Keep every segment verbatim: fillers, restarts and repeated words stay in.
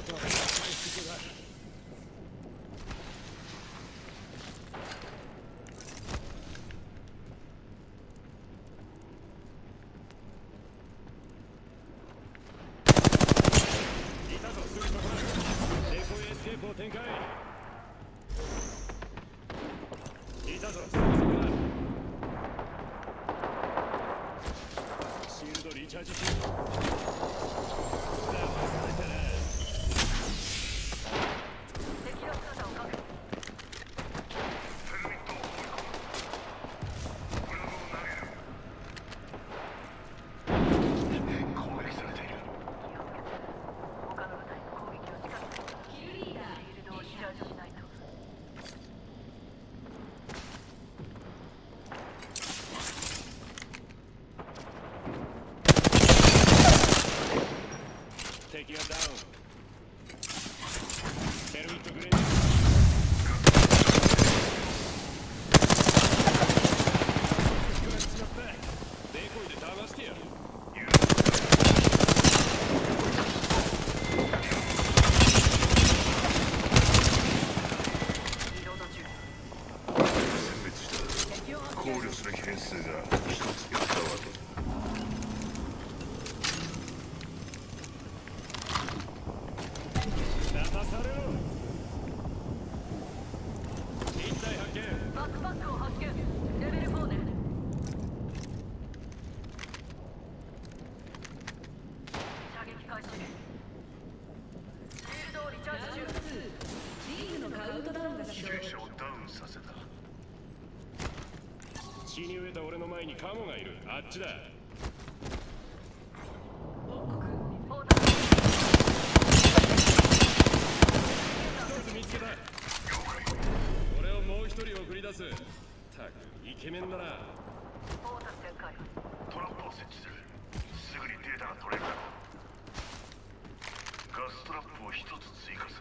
血に飢えた俺の前にカモがいる。あっちだ。一つ見つけた。俺をもう一人送り出す。たくイケメンだな。 トラップを設置する。すぐにデータが取れる。ガストラップを一つ追加する。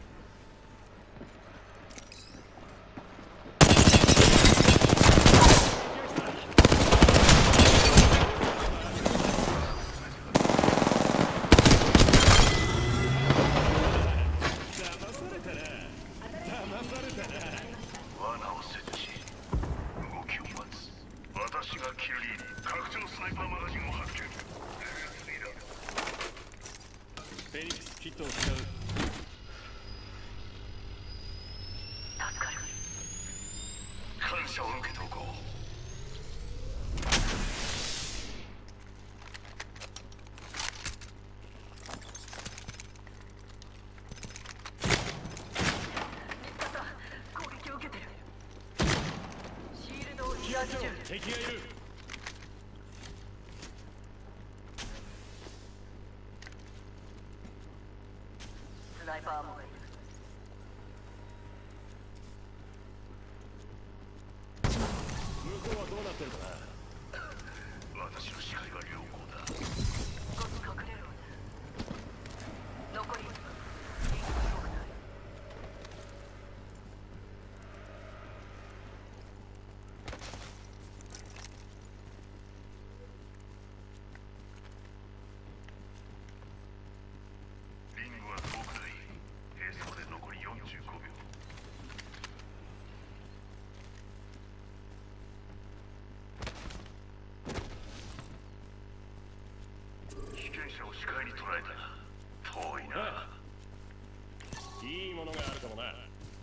敵がいる。 スナイパーもいる。 向こうはどうなってるかな。 私の視界は良好だ。 少し隠れる。残りを視界に捉えた。遠いな。 いいものがあるかもな。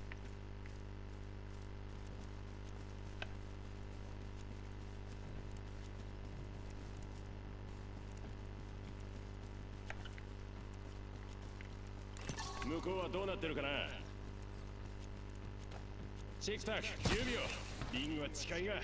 向こうはどうなってるかな。チェックタックじゅうびょう。リングは近いが。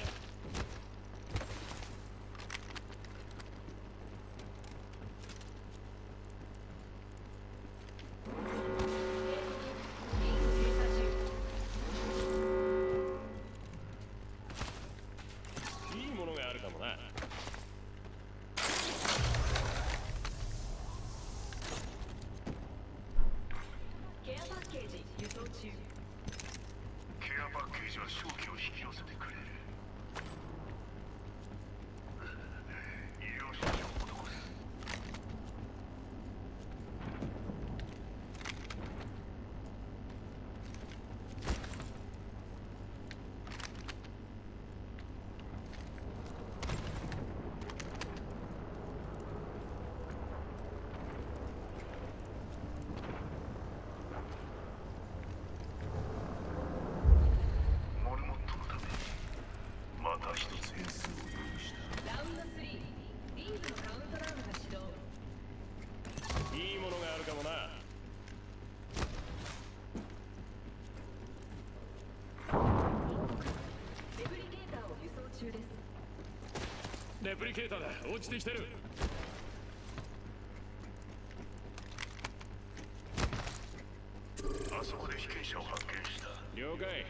プリケーターだ。落ちてきてる。 あそこで被験者を発見した。 了解。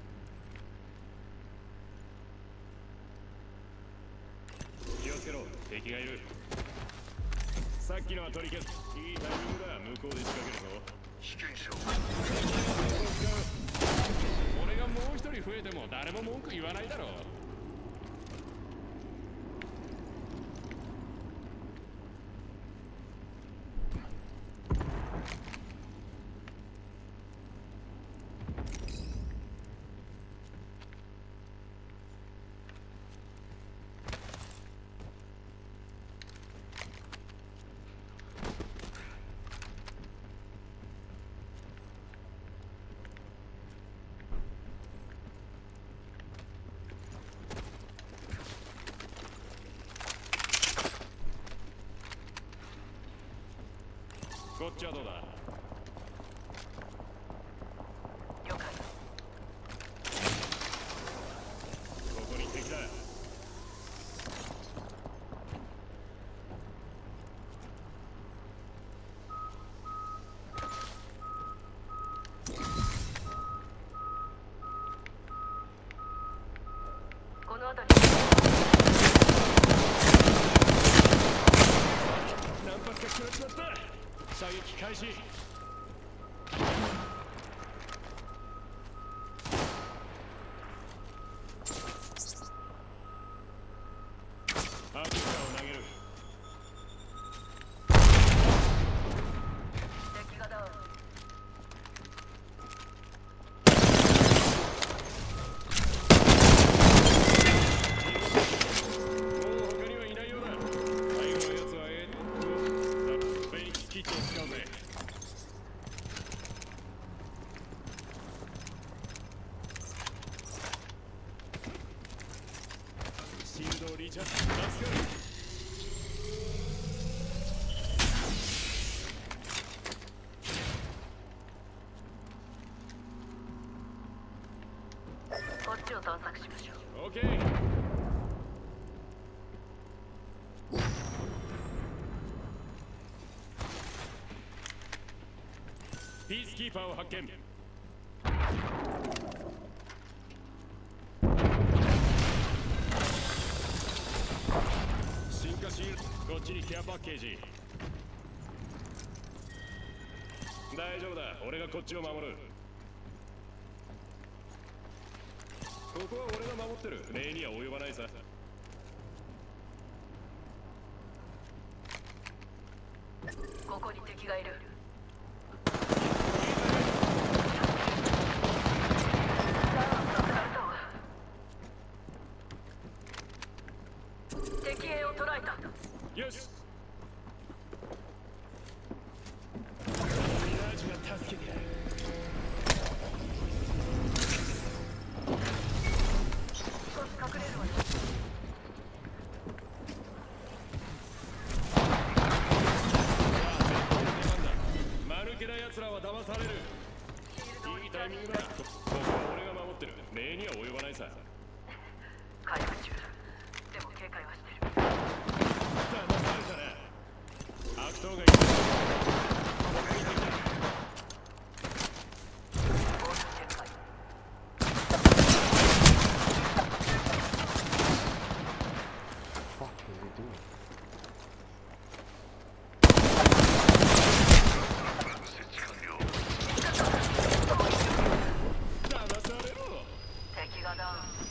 気をつけろ、敵がいる。さっきのは取り消す。いいタイミングだ。向こうで仕掛けるぞ。 被験者を俺がもう一人増えても誰も文句言わないだろう。こっちはどうだ。 了解。 ここに敵だ。 この辺り。 何発か食らっちまった。射撃開始。アーティスターを投げる。 敵がダウン。 もう他にはいないようだ。最後のやつはえーっとフェニックスキットを使うぜ。シールドをリチャージ。助かる。 こっちを探索しましょう。 オッケー。ピースキーパーを発見。進化シールド。こっちにケアパッケージ。大丈夫だ。俺がこっちを守る。ここは俺が守ってる。礼には及ばないさ。 ここに敵がいる。敵兵を捕らえた。 よし。ミラージュが助けてやる。 少し隠れるわよ。 間抜けな奴らは騙される。いいタイミングだ。ここは俺が守ってる。礼には及ばないさ。 回復中。でも警戒はしてる。 騙されたな。悪党がいる。ここに敵だ。 防水展開。 設置完了。 騙されろ。 敵がダウン。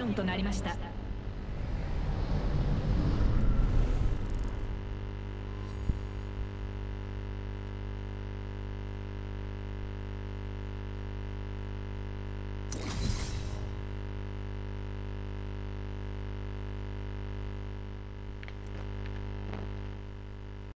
ムとなりました。